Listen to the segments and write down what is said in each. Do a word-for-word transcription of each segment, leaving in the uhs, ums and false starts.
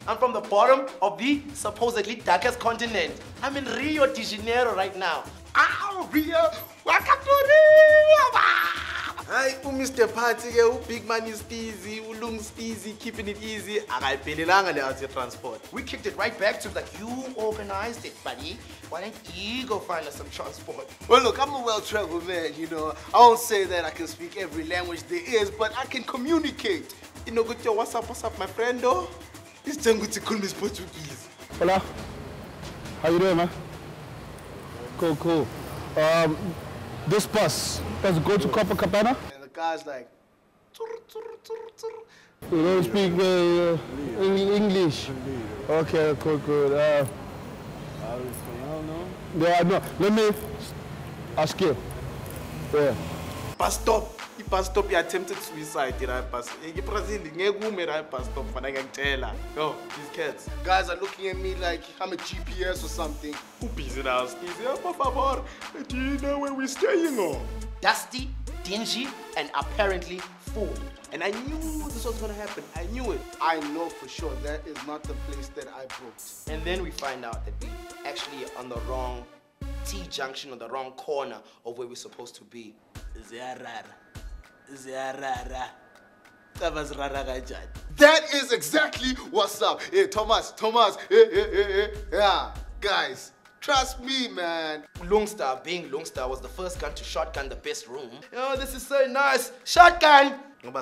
I'm from the bottom of the supposedly darkest continent. I'm in Rio de Janeiro right now. Ow, Rio! Welcome to Rio! Hi, Mister Party, big man is easy, ulung easy, keeping it easy. Transport. We kicked it right back to like, you organized it, buddy. Why don't you go find us some transport? Well, look, I'm a well-traveled man, you know. I won't say that I can speak every language there is, but I can communicate. You know, good yo, what's up, what's up, my friend, though? This Django to call me Portuguese. Hola. How you doing, man? Cool, cool. Um, this bus, does it go to Copacabana? And the guy's like, You don't speak uh, English? Okay, cool, cool. Uh, yeah, no, let me ask you. Yeah. Bus stop. The bus stop, he attempted suicide, you know, bus. In Brazil, the bus stop, but I can tell her. Yo, these kids. Guys are looking at me like I'm a G P S or something. Who busy now? Easy, por favor. Do you know where we're staying or? Dusty, dingy, and apparently full. And I knew this was gonna happen. I knew it. I know for sure that is not the place that I booked. And then we find out that we actually are on the wrong T-junction, on the wrong corner of where we're supposed to be. That is exactly what's up. Hey, Thomas, Thomas, hey, hey, hey, hey. Yeah, guys, trust me, man. Lungstar, being Lungstar, was the first gun to shotgun the best room. Oh, this is so nice. Shotgun!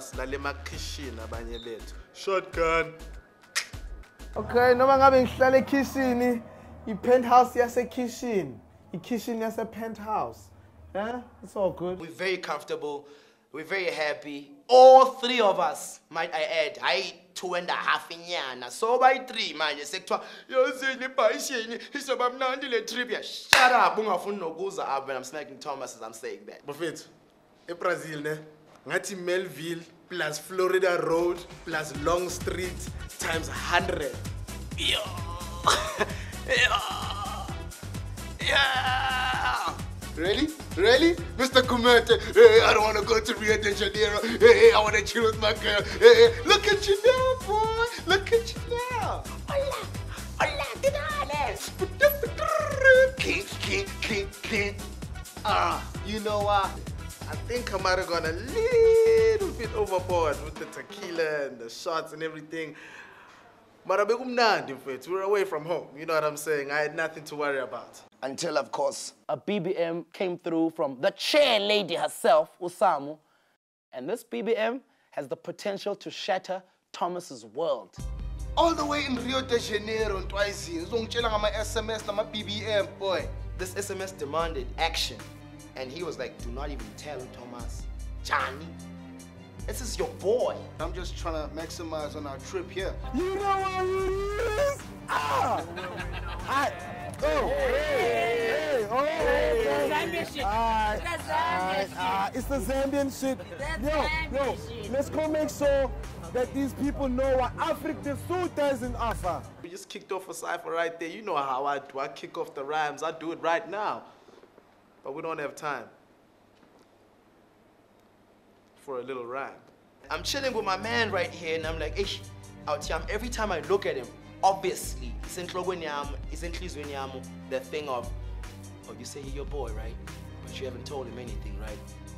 Shotgun. Okay, noma ngabe ngihlala ekitchen, i-penthouse yase-kitchen, i-kitchen yase-penthouse. Yeah, it's all good. We're very comfortable. We're very happy. All three of us, might I add. I two and a half inyana. So by three, man, you say, you're saying he's about nine trivia. Shut up, ungafuni nokuza up when I'm smacking Thomas as I'm saying that. Buffet, in Brazil, ne? Ngati Melville plus Florida Road plus Long Street times one hundred. Yeah. Yeah. Yeah. Really? Really? Mister Kumete, hey, I don't want to go to Rio de Janeiro. Hey, hey, I want to chill with my girl. Hey, hey, look at you now, boy. Look at you now. Hola. Hola, dinales. Kink, kink, kink, kink. Ah, you know what? I think I might have gone a little bit overboard with the tequila and the shots and everything. But we were away from home, you know what I'm saying? I had nothing to worry about. Until, of course, a B B M came through from the chair lady herself, Usamu. And this B B M has the potential to shatter Thomas's world. all the way in Rio de Janeiro, twice. My S M S, my B B M, boy. This S M S demanded action. And he was like, do not even tell Thomas. Johnny, this is your boy. I'm just trying to maximize on our trip here. You know what it is? Ah! I, oh, hey, hey, oh, hey, Zambian shit. Alright, That's alright, Zambian alright, it's the Zambian shit. That's Yo, Zambian yo, shit. let's go make sure that these people know what Africa the Suit doesn't offer. We just kicked off a cipher right there. You know how I do. I kick off the rhymes. I do it right now. But we don't have time for a little rhyme. I'm chilling with my man right here, and I'm like, hey, out here, every time I look at him, obviously, it's in the thing of, oh, you say you're your boy, right? But you haven't told him anything, right?